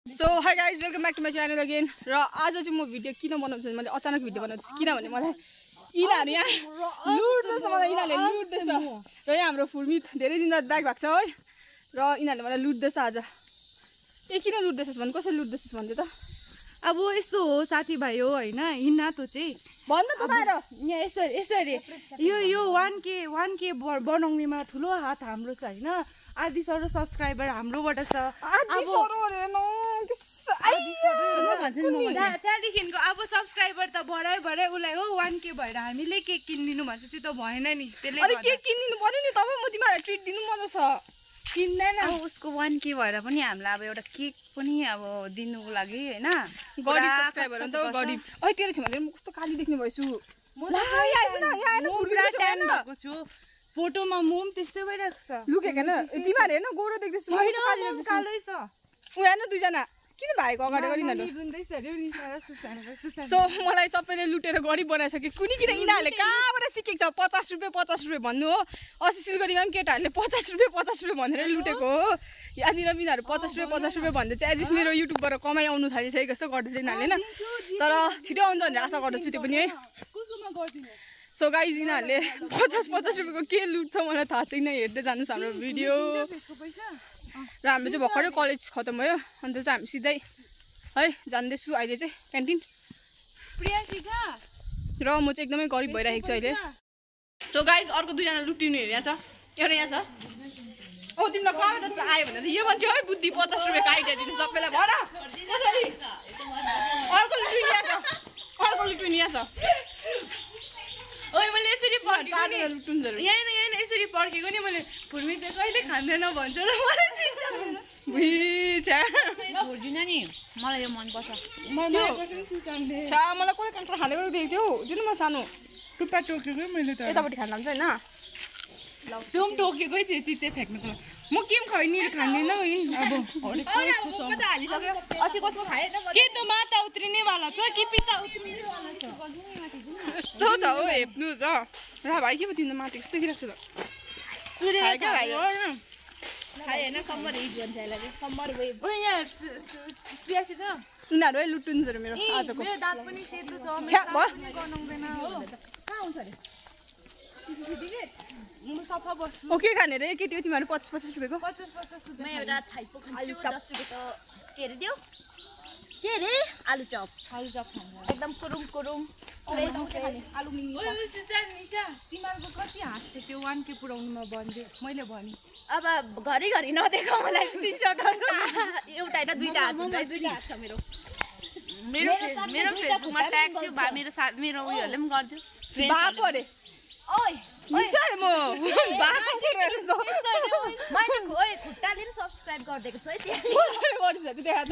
So hi guys, welcome back to my channel again. र आज चाहिँ म भिडियो किन बनाउँछु भने मैले अचानक भिडियो बनाउँछु किनभने मलाई इनाहरु यहाँ लुट्दैछ मलाई इनाले लुट्दैछ र यहाँ हाम्रो फुर्मित धेरै दिन बाद ब्याक भएको छ है र इनाले मलाई लुट्दैछ आज किन लुट्दैछस् भन् कसरी लुट्दैछस् भन्दै त अब यस्तो हो साथीभाइ हो हैन इना त चाहिँ भन्न त बाहिर यहाँ यसरी यो 1k बनाउनेमा ठुलो हात हाम्रो छ हैन आदि सरो सब्स्क्राइबर हाम्रोबाट छ आदि सरो हेर्नु त्यहाँदेखिको अब सब्स्क्राइबर त बढाइ उलाई हो 1k भएर हामीले केक किनिदिनु भन्छ त्यो त भएन नि त्यसले अनि केक किनिदिनु पर्यो नि तब म तिमीलाई ट्रिट दिनु मजा छ किन्दैन अब उसको 1k भएर पनि हामीलाई अब एउटा केक पनि अब दिनुको लागि हैन गडी सब्स्क्राइबर हो नि त गडी ओइ तेरो छ भने म कस्तो काली देख्ने भएछु म यहाँ पुरा ट्यान भएको छु फोटोमा मोम त्यस्तै भइरहेको छ लुकेको हैन तिमीहरु हेर्न गोरो देख्दैछु हैन कालै छ उ हेर्न दुईजना किन भाइको अगाडि गरिनहरु सो मलाई सबैले लुटेर गडी बनाइसके कुनी किन इनाहरुले कहाँबाट सिकेको छ 50 रुपैयाँ भन्नु हो 80 सिलगढीमा पनि केटाहरुले 50 रुपैयाँ भनेर लुटेको हो यहाँनिर बिनाहरु 50 रुपैयाँ भन्दै चाहिँ एजिस मेरो युट्युबबाट कमाइ आउनु थालिसकेको जस्तो गर्दै चाहिँ इनाहरुले हैन तर छिटो आउँछ भनेर आशा गर्दछु त्यो पनि है सो गाइज इनाहरुले 50 रुपैयाँको के लुट्छ मलाई थाहा छैन हेर्दै जानुस् हाम्रो भिडियो र हाम्रो चाहिँ भर्खरै कलेज खतम भयो अन्त चाहिँ हामी सिधै है जान्दैछु अहिले चाहिँ क्यान्टिन र म चाहिँ एकदमै गरिब भइरहेको छु अहिले सो गाइज अर्को दुईजना लुटिनेहरू यहाँ छ एउटा यहाँ छ ओ तिमीलाई कहाँबाट आयो भने त यो मान्छे है बुद्धि 50 रुपैयाँको आइडिया दिनु सबैलाई भन अर्को लुटिने यहाँ छ अर्को लुटिने यहाँ छ ओइ मैले यसरी पर्खेको नि यहाँ यसरी पर्खेको नि मैले फुर्मी त कहिले खाँदैन भन्छ र मलाई दिन्छ छोड्दिन नि मलाई यो मन पर्छ मलाई कोही काँक्रा खानेको देखेको थियो दिनु म सानो टुप्पा टोकेकै मैले त यतापट्टि खान लाग्छ हैन त्यो पनि टोकेकै थियो त्यतै फ्याँक्नु त म केम खैनीहरु खाँदैन अब अस्ति कसको खाए के त माता उत्रिने वाला छ कि पिता उत्रिने वाला छ यस्तो छ हो हेप्नु त र भाइ के पो तिम्रो माथि कस्तो देखिरहेको छ त खाए क्या भाइ खाए हैन सम्बर हिट भन्छ यसलाई के सम्बर वेभ ओ यहाँ प्यासी छ उनीहरु है लुटुन्जहरु मेरो आजको मेरो दाँत पनि सेतो छ मेरो गनाउँदैन हो कहाँ आउँछ रे म सफा बस्छु ओ के खाने रे केटी तिमीहरु 50 रुपैयाँको 50 म एउटा थाइपो खान्छु 10 रुपैयाँको के रे त्यो के रे आलु चप खानु एकदम कुरुम फ्रेस आलु मिमी ओइ निशा तिमीहरुको कति हात छ त्यो 1k पुराउनुमा भन्दै मैले भने अब घरी नदेखो मलाई स्क्रिनशटहरु एउटा हैन दुईटा हात छ मेरो फेसबुकमा ट्याग थियो बा मेरो साथ मेरो उयोहरुले पनि गर्दियो बाप अरे ओइ निचा म बाको पुरेर छ मैले ओइ खुट्टाले पनि सब्स्क्राइब गर्दिएको छु है त्यहाँ कसरी गर्छ त्यो देखा त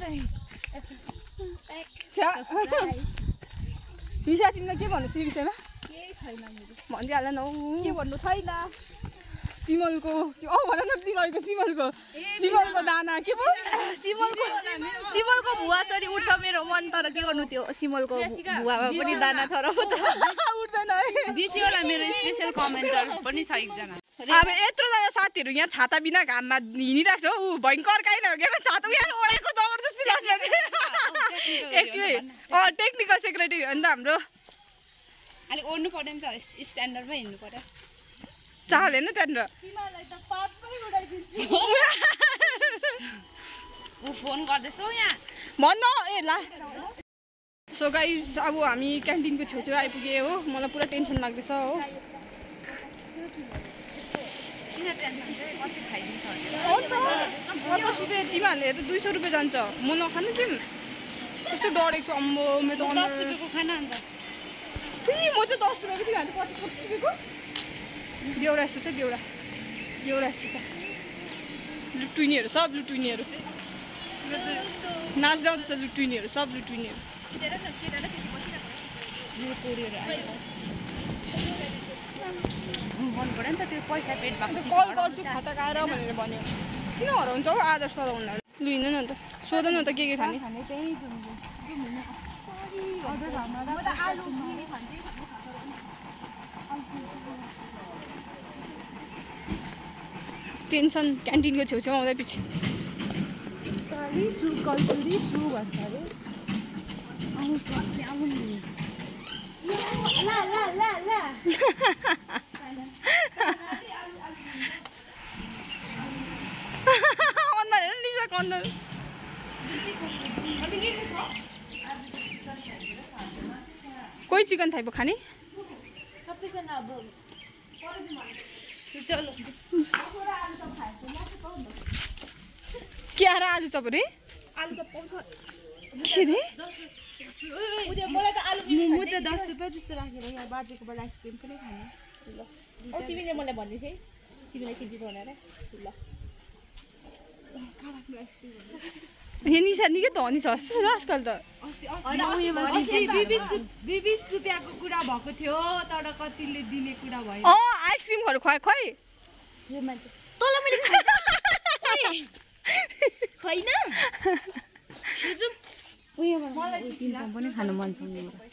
निशा तिमीलाई के भन्नु छ यो विषयमा केही छैन मेरो भन्दै हाल न के भन्नु छैन सिमलको भन न प्लिज सिमलको दाना के पो सिमलको भुवा सरी उठ्छ मेरो मन तर के गर्नु त्यो सिमलको भुवामा पनि दाना छ र उठ्दैन है बिसियोला मेरो स्पेशल कमेन्टर पनि छ एकजना अब यत्रो जना साथीहरु यहाँ छाता बिना घाममा हिँडिरहेको छ उ भयंकर काइन हो के छाता यहाँ ओडेको जबरजस्ती लाग्छ टेक्निकल सेक्रेटरी हो नि त हाम्रो अलिक ओड्नु पर्दैन त स्ट्यान्डर्डमै हिँड्नु पर्यो चाल हेर्नु त्यहाँनिर तिमीलाई त पापै उडाइदिन्छु उ फोन गर्दैछौ यहाँ भन्न ए ला सो गाइस अब हामी क्यान्टिनको छेउछेउ आइपुगे हो मलाई पुरा टेन्सन लाग्दैछ हो किन टेन्सन चाहिँ कति खाइदिन्छ हो त 50 रुपैयाँ तिमीहरूले त 200 रुपैयाँ जान्छ म नखानु तिम कस्तो डरेको छु अम्बो म त 10 रुपैयाँको खाना अन्त म चाहिँ 10 रुपैयाँको तिमीहरूले 50 रुपैयाँको बेउरा यस्तो छ बेउरा यस्तो छ लुटुनीहरू सब लुटुनीहरू नाच्दा आउँदैछ लुटुनीहरू सब लुटुनीहरू मन पर्यो नि त त्यो पैसा पेट भएको कल गर्छु खाता खाएर भनेर भन्यो किन हराउँछ हौ आदर्श सदाउनलाई लु हिँड्नु न त सोध न त के खाने टेन्सन क्यान्टिनको छेउछेउ आउँदै पछि कल्चुरी छु भन्छ अरे आउँछ आउनु ला ला ला ला अन्डर हेर निसा कन्डर कोही चिकन थाइपो खाने सबैजना अब चलो के आएर आलु चप रे आलु चप पाउँछ के रे उदे मलाई त आलु म त 10 रुपैयाँ जस्तो राखेर यहाँ बाजेकोबाट आइसक्रिम पनि खाने ल ओ तिमीले मलाई भन्दै थिए तिमीलाई के दिनु भनेर ल यहाँ निसा निकै धनी छ आजकल त बिबिस रुपियाँको कुरा भएको थियो तर कतिले दिने कुरा भयो आइसक्रिमहरू खुवाए खै यो मान्छे तँलाई मैले खैन पनि खानु मन छ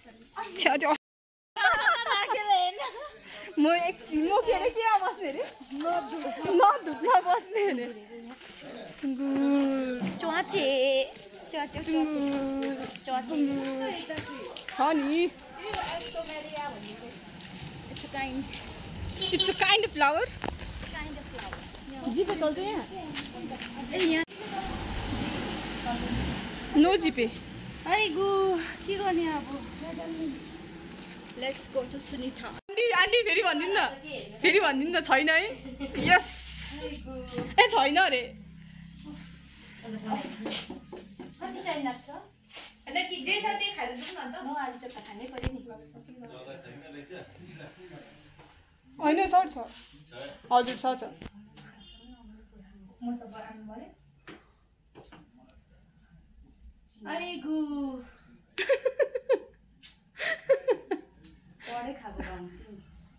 म के अरे के बस्ने अरे नधुपमा बस्ने अरे च्वाचे छ नि it's a kind of flower जिपे चल्छ यहाँ नो जिपे आइगो के गर्ने अब let's go to Sunita aunty फेरि भनिदिनु न छैन है यस ए छैन अरे कति टाइम लाग्छ हैन कि जे छ त्यही खाएर जाउँ न त म आलु चप खानै पर्यो नि होइन सर छ हजुर छ म त बनाउनु पर्यो आइगो पढे खाएको भन्छु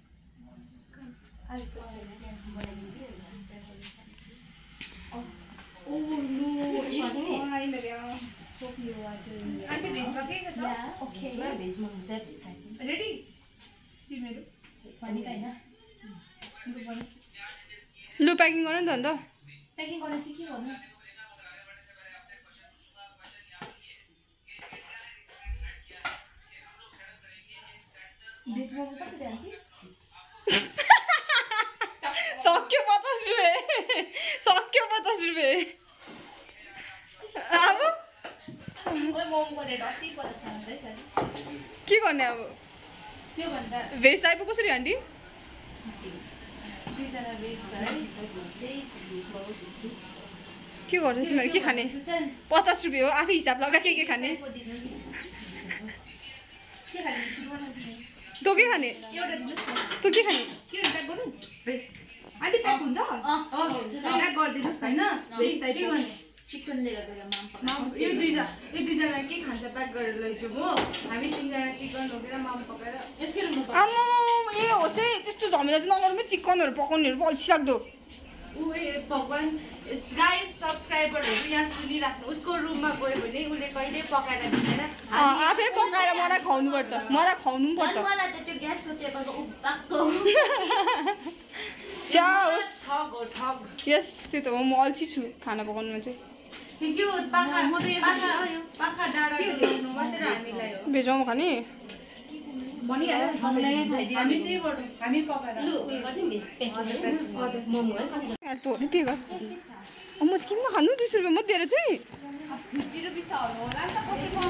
आलु चप बनाइदिन्छु Oh no, it's fine. Hope you are doing well. Auntie, veg pakai ke? Yeah, okay. Veg mangsa. Ready? Timeru. Pani kai na. लु प्याकिङ गर नि त अन्त प्याकिङ गर्न चाहिँ के गर्नु भेज मोमो कसरी आन्टी सक्यो 50 रुपैयाँ सक्यो 50 रुपैयाँ अब मोमो गरेर डसी परेर खाँदैछ के गर्ने अब त्यो भन्दा भेज टाइपको कसरी आन्टी दुईजना भेज छ है के गर्छ तिमीहरू के खाने 50 रुपैयाँ हो आफै हिसाब लगा के खाने तँ के खाने एउटा दिनुस् तँ के खाने के प्याक गर्नु भेज आन्टी प्याक हुन्छ प्याक गरिदिनुहोस् हैन भेज टाइप के गर्ने चिकनले गर्दा माम यो दुईजना के खान्छ प्याक गरेर लैजाउँ हो हामी तीनजना चिकन रोकेर माम पकाएर यसकै रुममा आम्मा ए होस् है त्यस्तो झमेला चाहिँ नगरौँ चिकनहरू पकाउनेहरू पो अल्छी लाग्दो भगवान् गाइस सब्सक्राइबरहरू यहाँ सुनिराख्नु उसको रुममा गयो भने उसले कहिले पकाएर दिँदैन आफै पकाएर मलाई खुवाउनु पर्छ मलाई खुवाउनु पनि पर्छ मलाई त त्यो ग्यासको टेबलको उब्बाको च्या होस् ठग हो ठग यस त्यो त हो म अल्छी छु खाना पकाउनुमा चाहिँ के हो पाखा डाँडा गर्नु मात्र हामीलाई हो भेज मोमो खाने हामी त्यहीबाट हामी पकाएर तँहरूले पे गर म चाहिँ किन खानु 20 रुपियाँ मात्रै दिएर चाहिँ 50 रुपैयाँ त होला नि त कसैको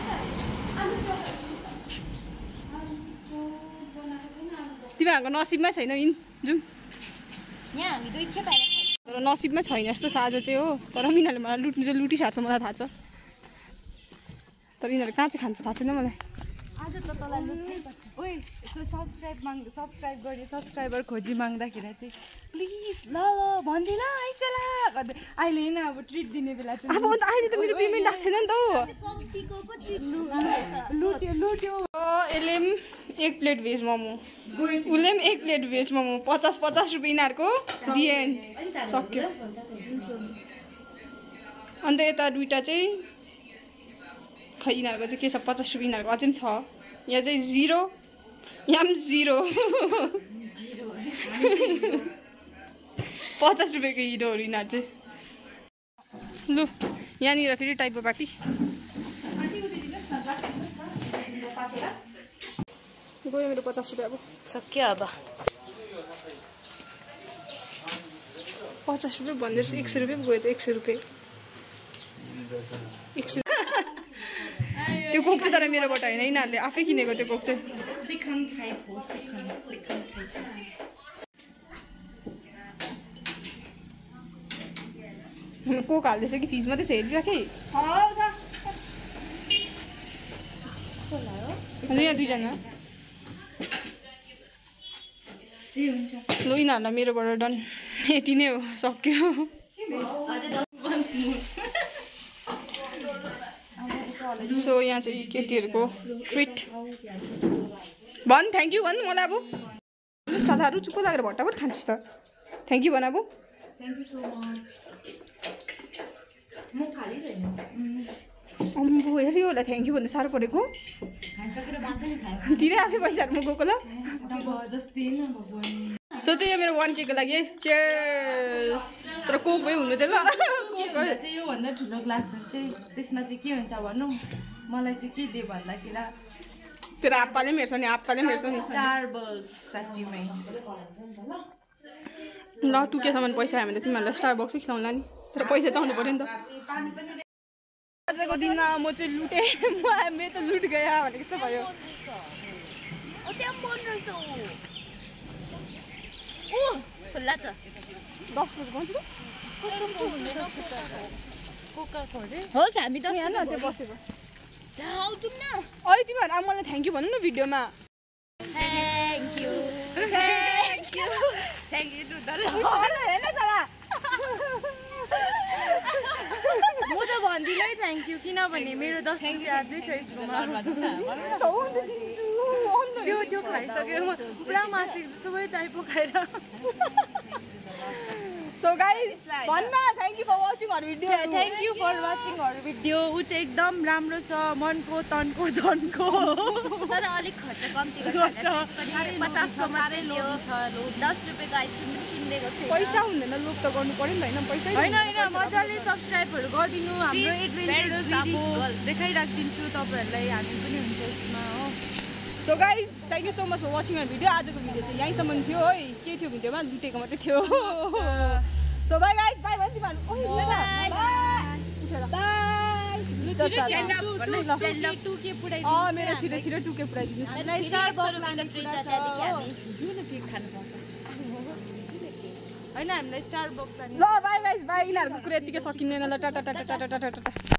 तिमीहरूको नसिबमा छैन इन जाउँ यहाँ हामी दुई खेप आएर तर नसिबमा छैन यस्तो आज चाहिँ हो तर यिनीहरूले मलाई लुट्नु चाहिँ लुटिसार्छ मलाई थाहा छ तर यिनीहरू कहाँ चाहिँ खान्छ थाहा छैन मलाई आज त तँलाई लुट्नै पर्छ ओइ यस्तो सब्सक्राइब गर्ने सब्सक्राइबर खोजी माग्दाखेरि चाहिँ प्लिज ल भन्दिनँ आइसला भन्दै अहिले होइन अब ट्रिट दिने बेला चाहिँ अब अन्त अहिले त मेरो पेमेन्ट आएको छैन नि त हो कम्तीको पो लुट्यो यसले पनि 1 प्लेट भेज मोमो उसले पनि 1 प्लेट भेज मोमो 50 रुपियाँ यिनीहरूको दिएँ सक्यो अन्त यता दुइटा चाहिँ खै यिनीहरूको चाहिँ के छ 50 रुपियाँ यिनीहरूको अझै पनि छ यहाँ चाहिँ 0 यहाँ पनि 0 50 रुपियाँको हिरोहरू यिनीहरू चाहिँ लु यहाँनिर फेरि टाइपो पार्टी गयो मेरो 50 रुपियाँ अब सक्यो अब 50 रुपियाँ भन्दै 100 रुपियाँ गयो त 100 रुपियाँ 100 त्यो कोक चाहिँ तर मेरोबाट होइन यिनीहरूले आफै किनेको त्यो कोक चाहिँ सिखन टाइप हो सिखन कोक हाल्दैछ कि फिज मात्रै छ हेरिराखेँ यहाँ 2 जना ल यिनीहरूलाई मेरोबाट डन यति नै हो सक्यो सो यहाँ चाहिँ केटीहरूको ट्रिट भन् थ्याङ्क यू भन् मलाई अब साथीहरू चुप्प लागेर भट्टाभट खान्छस् त थ्याङ्क यू भन अब अम्बो हेऱ्यो होला थ्याङ्क यू भन्नु साह्रो परेको तिरै आफै पैसाहरू म गएको ल सो चाहिँ यो मेरो 1K को लागि चेयर्स तर कोक भए हुनु चाहिँ ल चाहिँ योभन्दा ठुलो ग्लासहरू चाहिँ त्यसमा चाहिँ के हुन्छ भनौँ मलाई चाहिँ के दियो भन्दाखेरि तेरो आप्पाले पनि हेर्छ नि आप्पाले पनि हेर्छ नि स्टारबक्स साँच्चीमै ल 2Kसम्म पैसा आयो भने त तिमीहरूलाई स्टारबक्सै खिलाउँला नि तर पैसा चाउनु पऱ्यो नि त आजको दिनमा म चाहिँ लुटेँ मेरो त लुट गयो भनेको जस्तो भयो खुल्ला छ 10 रुपियाँ होस् हामी त यहाँ त्यो बसेको आउँछौँ न अहिले तिमीहरू अब मलाई थ्याङ्क यू भन्नु न भिडियोमा थ्याङ्क यू टु हेर्न चला म त भन्दिनँ थ्याङ्क यू किनभने मेरो 10 रुपियाँ अझै छ यसकोमा त्यो खाइसकेर म पुरा माथि सबै टाइपो खाएर सो गाइस भन्न thank you for watching our video thank you for watching our video ऊ चाहिँ एकदम राम्रो छ मनको तनको धनको तर अलिक खर्च कम्ती गर्छ 50 को मात्रै लो छ 10 रुपैयाँको आइसक्रिम पनि किन्देको छ पैसा हुँदैन लोभ त गर्नु पर्यो नि हैन पैसा हैन मजाले सब्स्क्राइबहरु गरिदिनु हाम्रो एडभेन्चरस अब देखाइराख्दिन्छु तपाईहरुलाई हामी पनि हुन्छ यसमा हो so guys thank you so much for watching our video आजको भिडियो चाहिँ यहीँसम्म थियो है के थियो भिडियोमा लुटेको मात्रै थियो सो बाइ गाइस बाइ भन् तिमीहरु मेरो सिधै 2K पुऱ्याइदिनुहोस् हैन हामीलाई स्टारबक्स ल बाइ गाइस बाइ यिनीहरूको कुरा यतिकै सकिँदैन ल टाटा टाटा टाटा टाटा टाटा